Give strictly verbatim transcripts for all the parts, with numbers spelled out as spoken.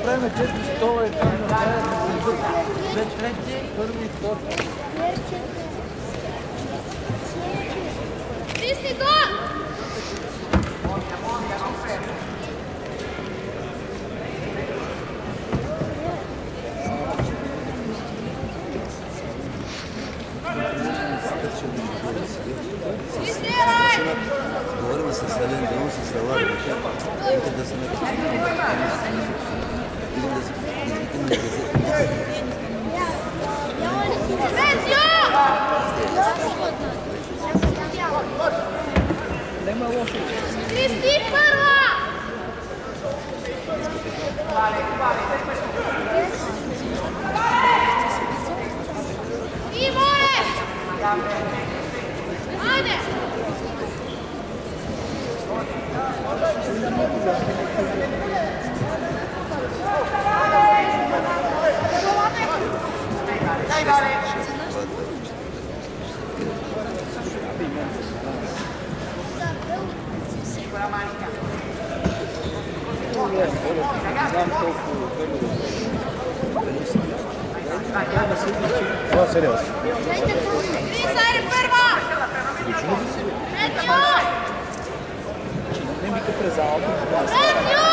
направим четири стола и там две трети, първи и втори. Ти си гол! Говорим с Сален, да он с Салар. Это да се напише. Или да се извикаме на газета. Нема лошо. Кристи първа! И море! Айде! Това е сериозно. Крисайде първа! Редньо! Не вика през залата. Редньо!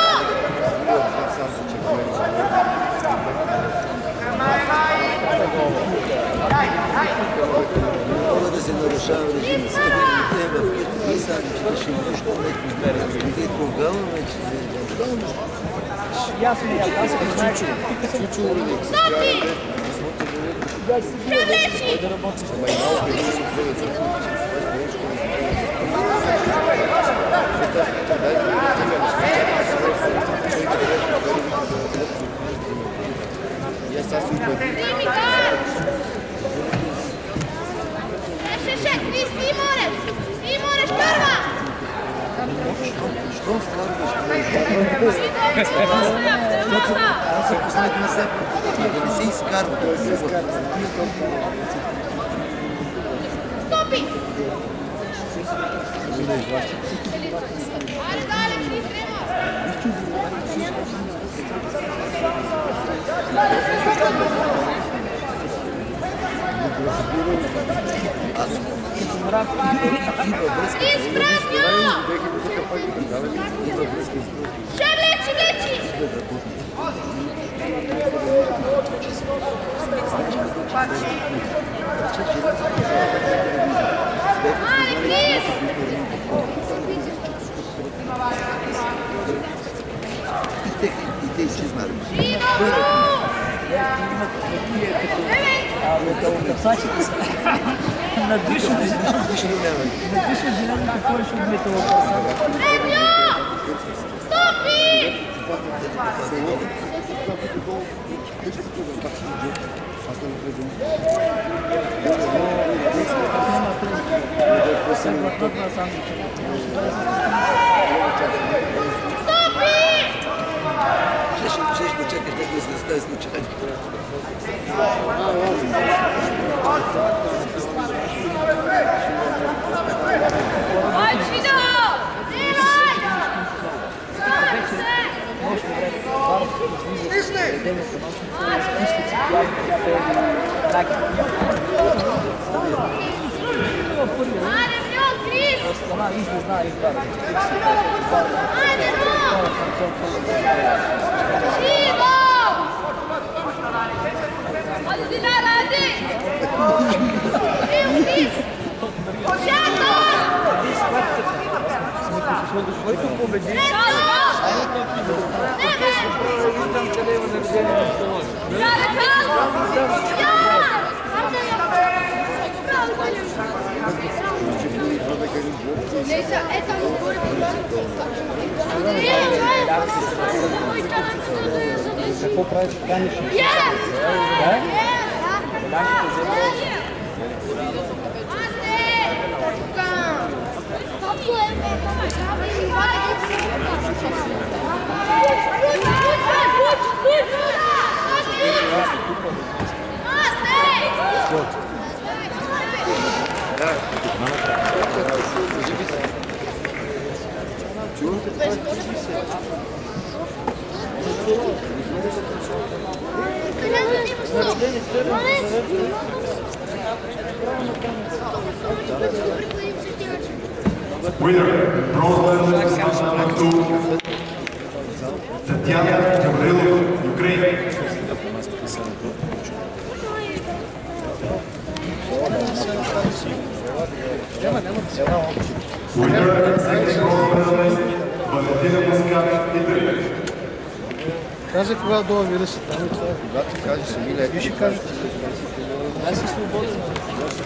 Мога да се нарушава режим. Трябва и сами, че ще нещо не е програма, вече се Ясно е, аз съм знаеш, тук съм чул. Стопи! Привлечи! Да работиш. Димикар! Ще, ще, Кристи Мореш! Ти Мореш първа! Що вкарваш? Аз се последно на себе. Да не се изкарва. Стопи! Аре, дале, ти трема! Изпратньо! Ще влечи, влечи! Аре, Крис! И те изчезнали. Живо! А металокъсачите са. Надвишат зелените повече от металокъса. Редньо! Стопи! Стопи! Щеш да чакаш някой да се стане случайно. Очино! Дивай! Скарам се! Аре, Мьо, Крис! Айде, но! Живо! Ади, Динара, ади! Крил, Крис! Шато! Който победи, какво правиш? Каниш? Winner, bronze medalist number two, Татьяна Гаврилова, Ukraine. Winner, second bronze medalist, Валентина Маскар, Italy. Каза кога долу вируса там и това. Когато кажеш, Емилия, ти ще кажеш. Аз си свободен.